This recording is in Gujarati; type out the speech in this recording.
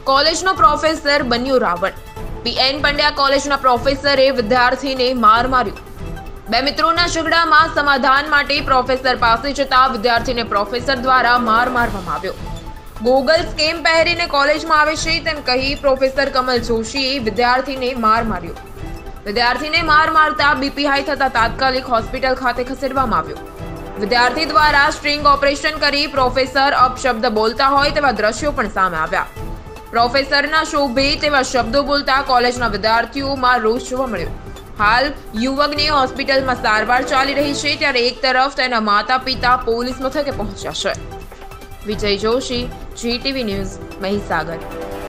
કોલેજનો પ્રોફેસર બન્યો રાવણ। પીએન પંડ્યા કોલેજના પ્રોફેસરે વિદ્યાર્થીને માર માર્યો। બે મિત્રોના ઝઘડામાં સમાધાન માટે પ્રોફેસર પાસે જતા વિદ્યાર્થીને પ્રોફેસર દ્વારા માર મારવામાં આવ્યો। ગૂગલ સ્કેમ પહેરીને કોલેજમાં આવે છે તેમ કહી પ્રોફેસર કમલ જોશીએ વિદ્યાર્થીને માર માર્યો। વિદ્યાર્થીને માર મારતા બીપી હાઈ થતા તાત્કાલિક હોસ્પિટલ ખાતે ખસેડવામાં આવ્યો। વિદ્યાર્થી દ્વારા સ્ટ્રિંગ ઓપરેશન કરી પ્રોફેસર અપશબ્દ બોલતા હોય તેવા દ્રશ્યો પણ સામે આવ્યા। પ્રોફેસરના શોભે તેવા શબ્દો બોલતા કોલેજના વિદ્યાર્થીઓમાં રોષ જોવા મળ્યો। હાલ યુવકની હોસ્પિટલમાં સારવાર ચાલી રહી છે, ત્યારે એક તરફ તેના માતા પિતા પોલીસ મથકે પહોંચ્યા છે। Vijay Joshi, GTV news, Mahisagar.